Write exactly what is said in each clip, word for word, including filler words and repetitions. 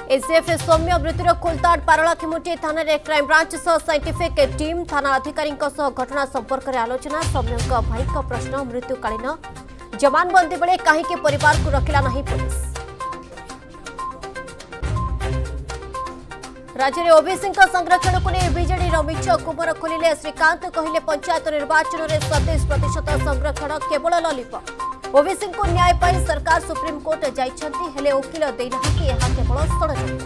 ACF सौम्य मृत्युर खोलताड़ पारलाखेमुटी थाना रे crime branch सह साइंटिफिक टीम थाना अधिकारी घटना संपर्क में आलोचना सौम्य भाई प्रश्न मृत्युकालीन जमानबंदी बेले कहीं परिवार को रखिला नहीं पुलिस। राज्य में ओबीसी संरक्षण को नहीं बीजेडी मिछ कुमर खोलिले श्रीकांत कहले पंचायत निर्वाचन में सतैश प्रतिशत संरक्षण केवल लॉलीपॉप। ओबीसी को न्याय पाई सरकार सुप्रीम कोर्ट जाइछंती हेले वकील देना कि यह केवल षड्यंत्र।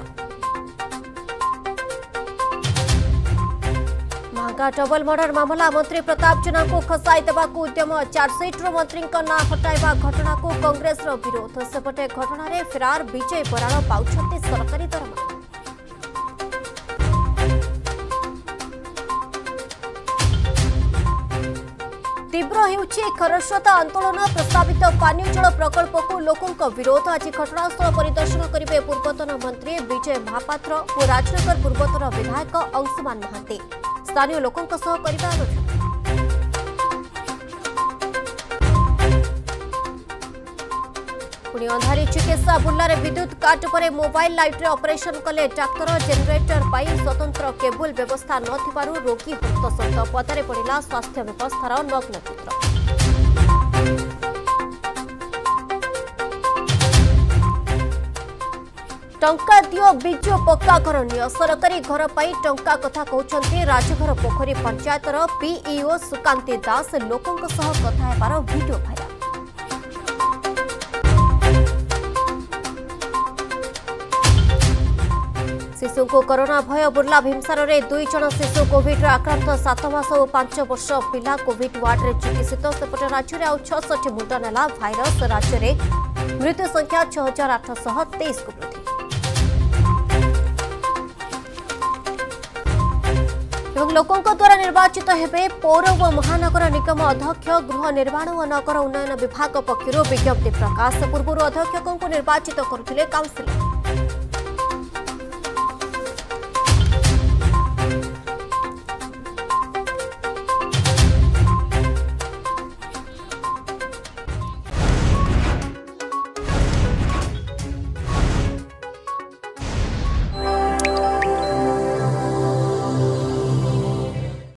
महंगा डबल मर्डर मामला मंत्री प्रताप जेना को खसाई देवाक उद्यम चार्जसीट्रु मंत्री ना हटाइबा घटना को कांग्रेस विरोध। सेपटे घटना रे फरार विजय बराड़ पाउछंती सरकारी दरमा। तीव्र होउछि खरस्रोता आंदोलन प्रस्तावित पानीय जल प्रकल्प को लोकों विरोध। आज घटनास्थल परिदर्शन करेंगे पूर्वतन मंत्री विजय महापात्र और राजनगर पूर्वतन विधायक अंशुमान महांती। स्थानीय लोकों सह करिबा आलोचना। पुणी अंधारी चिकित्सा बुर्ला विद्युत काट पर मोबाइल लाइट रे ऑपरेशन कले डाक्तर। जेनेटर पाई स्वतंत्र केबुल व्यवस्था नथिबारु रोगी हस्तसंत पदारे पड़िला स्वास्थ्य व्यवस्थार नग्न चित्र। टंका दियो बिजु पक्का घर नियो सरकारी घर पाई टंका कथा कहउछंती राजघर पोखरी पंचायतर पीईओ सुकांती दास। लोकों सह कथा हेबार वीडियो भाइराल। शिशु को कोरोना भय बुर्ला भीमसार रे दुई जन शिशु कोविड आक्रांत सात मास और पांच वर्ष पिला कोविड वार्ड रे चिकित्सित। सेपटे राज्य में आउ छठ मुंड नेला भाइरस। राज्य में मृत्यु संख्या छह हजार आठशह तेईस को वृद्धि। लोकों द्वारा निर्वाचित हेबे पौर व महानगर निगम अध्यक्ष। गृह निर्माण और नगर उन्नयन विभाग पक्षर विज्ञप्ति प्रकाश। पूर्व अध्यक्षों को निर्वाचित करुथिले काउंसिलर।